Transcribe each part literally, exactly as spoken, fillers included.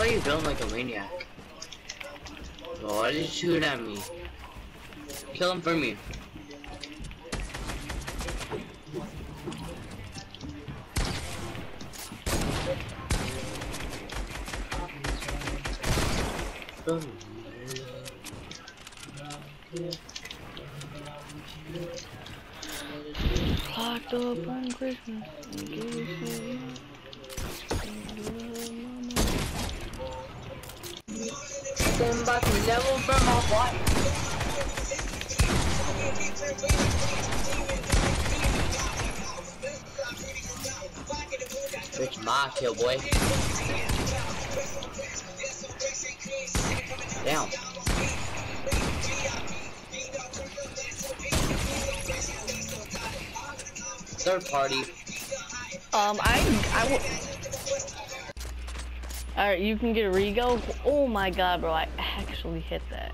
are you building like a maniac? Oh, why did you shoot at me? Kill him for me. Locked up on Christmas. Somebody level from my wife. Rich Ma kill boy. Down. Third party. Um, I, I will. Alright, you can get a rego. Oh my god, bro, I actually hit that.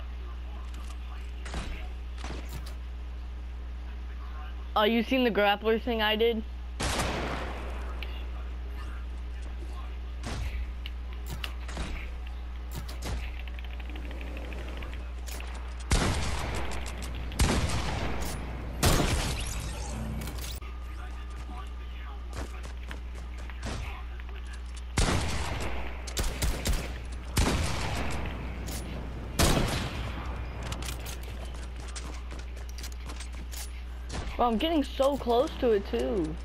Oh, uh, you seen the grappler thing I did? Bro, I'm getting so close to it too.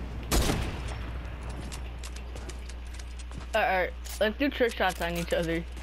Alright, let's do trick shots on each other.